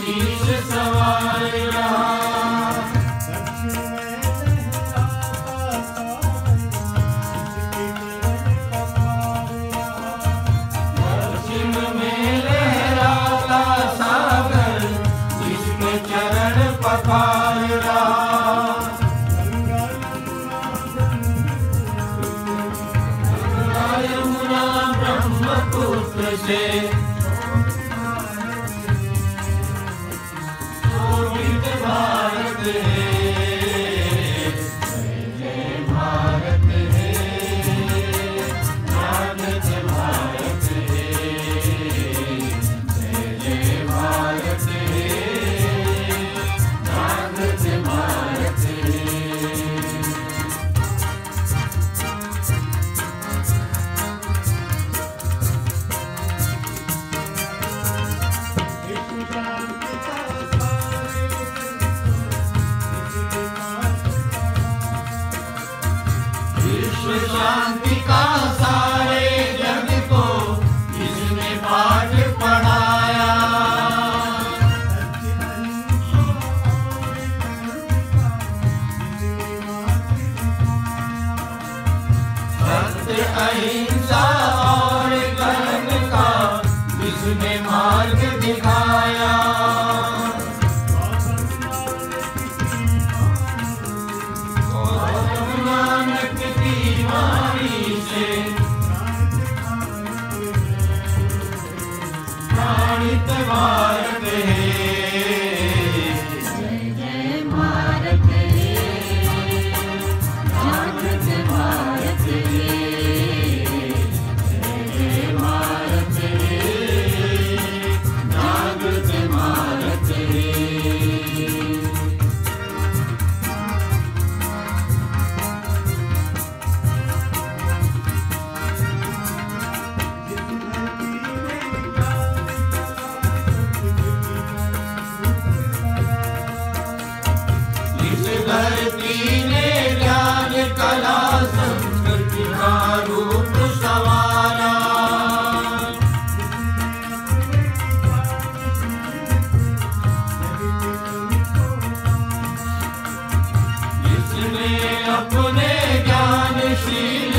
शीश सवार रहा। दक्षिण में लहराता सागर जिसके चरण पखार रहा। गंगा यमुना ब्रह्मपुत्र से शोभित भारत है। जय जय भारत है, जागृत भारत है। जय जय भारत है, जागृत भारत है। विश्व शांति का सारे जग को इसने पाठ पढ़ाया। सत्य अहिंसा और कर्म का इसने मार्ग दिखाया। नानक की वाणी से प्राणित भारत है। जय जय भारत है, जागृत भारत है। जय जय भारत है, जागृत भारत है। इस धरती ने ज्ञान कला संस्कृति का रूप संवारा। इसने अपने ज्ञानशील